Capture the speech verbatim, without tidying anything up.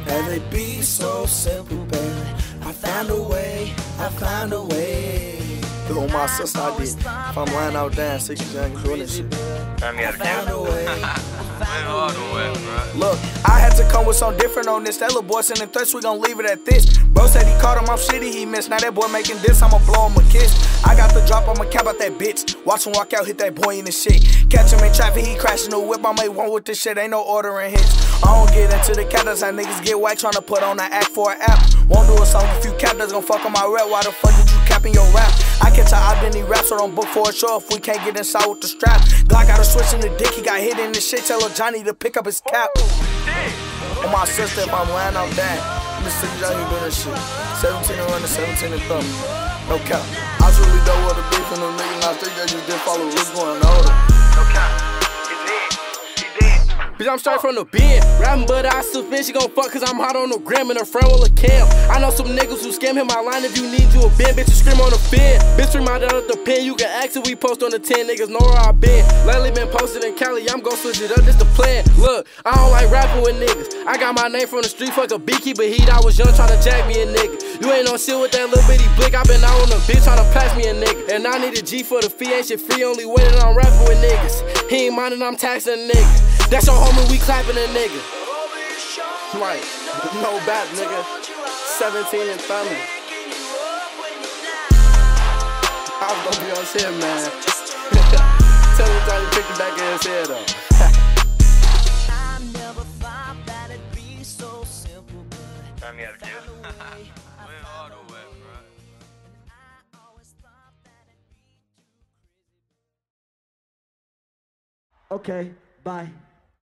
And it be so simple, baby. I found a way, I found a way. Yo, my sister, I did. If I'm lying out there, six years young, doing this shit. I found a way. Look, I had to come with something different on this. That little boy sending threats, we gon' leave it at this. Bro said he caught him, I'm shitty, he missed. Now that boy making this, I'ma blow him a kiss. I got the drop, I'ma cap out that bitch. Watch him walk out, hit that boy in the shit. Catch him in traffic, he crashing the whip. I made one with this shit, ain't no ordering hits. I don't get into the cap, that's how niggas get whacked tryna put on an act for an app. Won't do a song if you cap, that's gon' fuck on my rep. Why the fuck did you cap in your rap? I catch an identity rap, so don't book for a show if we can't get inside with the strap. Glock got a switch in the dick, he got hit in the shit. Tell Johnny to pick up his cap. On my sister, if I'm lying, I'm down. I'm just sitting down here doing this shit. seventeen and running, seventeen and thumbing. No cap. I truly know what the beef and them niggas. I think they just did follow what's going on. No cap. Bitch, I'm straight from the bin. Rapping, but I suspect she gon' fuck cause I'm hot on the gram and her friend with a cam. I know some niggas who scam hit my line if you need you a bin. Bitch, you scream on the fin. Bitch, reminded out the pin. You can ask if we post on the ten. Niggas know where I been. Lately been posted in Cali. I'm gon' switch it up. This the plan. Look, I don't like rapping with niggas. I got my name from the street. Fuck a beekeeper heat. I was young tryna jack me a nigga. You ain't on shit with that little bitty blick. I been out on the bitch tryna pass me a nigga. And I need a G for the fee. Ain't shit free. Only way that I'm rapping with niggas. He ain't minding, I'm taxing a nigga. That's your homie, we clapping a nigga. Right, no back, nigga. seventeen and thumbing. I was gonna be on shit, man. Tell him Johnny pick the back of his head up. I never thought that it'd be so simple, but Time you gotta do. okay, bye.